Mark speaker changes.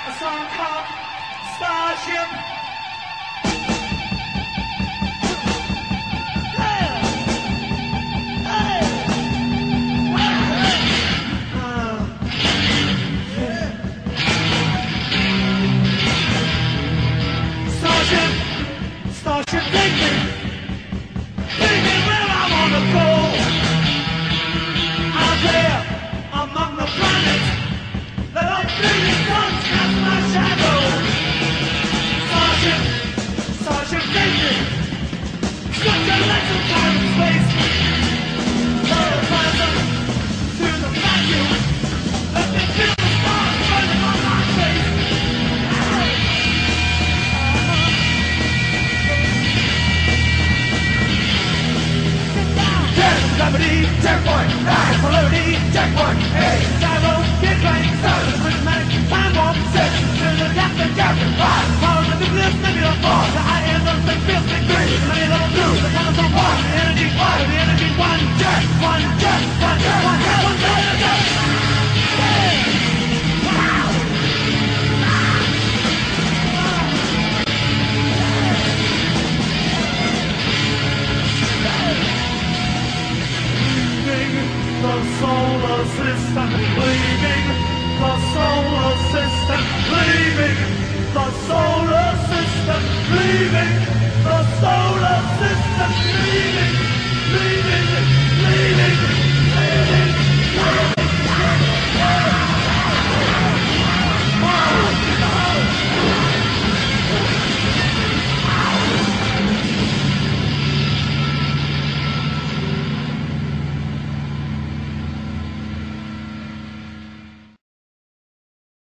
Speaker 1: a song called Starship. Starship, take me where I wanna go. Out there among the planets, let a billion suns cast my shadow. Starship, take me. Such a lesson time and space. Let it rise up to the vacuum. Let me feel the stars burning on my face. Gravity, checkpoint, nine, polarity, checkpoint, hey, gyro, get right, silence, prismatic, time warp, set, to the depth and captain, five, power, the nucleus, nebula, four, the high end of the field, big three, the money level two, the telephone one, the energy five, the energy one jet, one jet, one jet, one jet, one jet, one jet, hey, wow, the solar system, leaving the solar system, leaving the solar system, leaving the solar system, leaving